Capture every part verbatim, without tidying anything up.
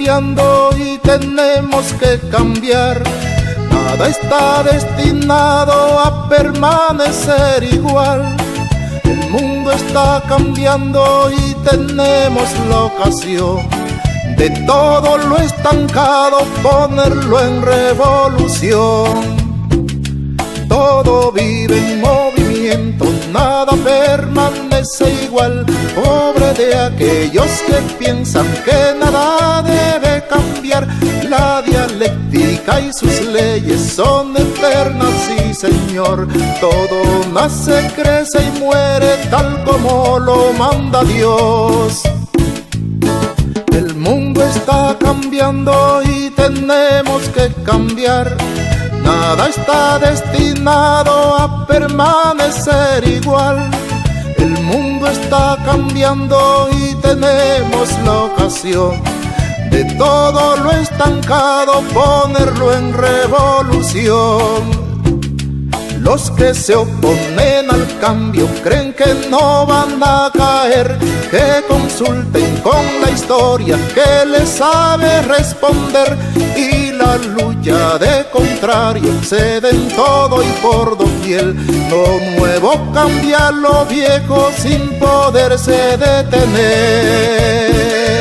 cambiando y tenemos que cambiar. Nada está destinado a permanecer igual. El mundo está cambiando y tenemos la ocasión de todo lo estancado ponerlo en revolución. Todo vive en movimiento, nada permanece igual. Pobre de aquellos que piensan que nada debe cambiar. La dialéctica y sus leyes son eternas, sí señor. Todo nace, crece y muere tal como lo manda Dios. El mundo está cambiando y tenemos que cambiar. Nada está destinado a permanecer igual. El mundo está cambiando y tenemos la ocasión de todo lo estancado ponerlo en revolución. Los que se oponen al cambio creen que no van a caer. Que consulten con la historia que les sabe responder. Y la lucha de contrario se den todo y por doquier. Lo nuevo cambia lo viejo sin poderse detener.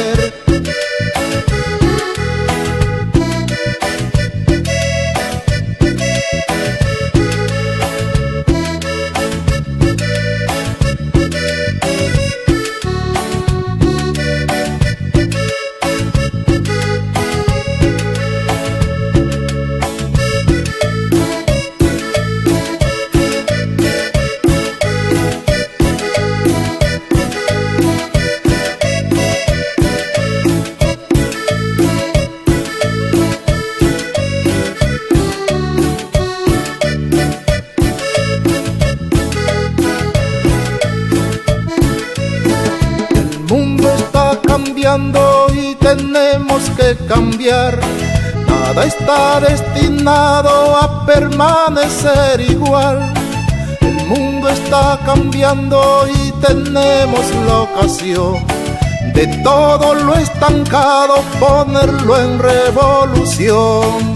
Cambiando y tenemos que cambiar. Nada está destinado a permanecer igual. El mundo está cambiando y tenemos la ocasión de todo lo estancado ponerlo en revolución.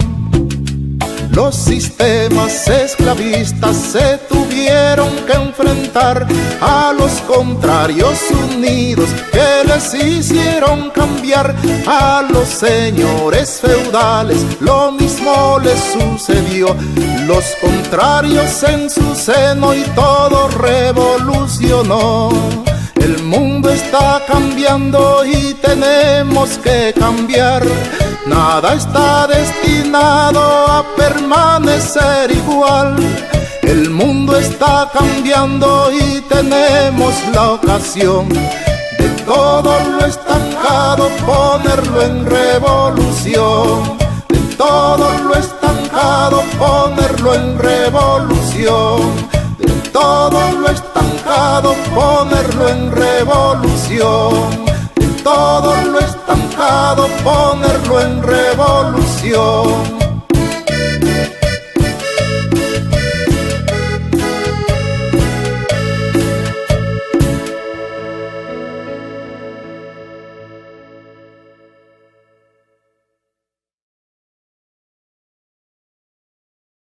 Los sistemas esclavistas se tuvieron que enfrentar a los contrarios unidos que les hicieron cambiar. A los señores feudales lo mismo les sucedió. Los contrarios en su seno y todo revolucionó. El mundo está cambiando y tenemos que cambiar. Nada está destinado a permanecer igual. El mundo está cambiando y tenemos la ocasión de todo lo estancado ponerlo en revolución. De todo lo estancado ponerlo en revolución. De todo lo estancado ponerlo en revolución. De todo lo estancado ponerlo en revolución.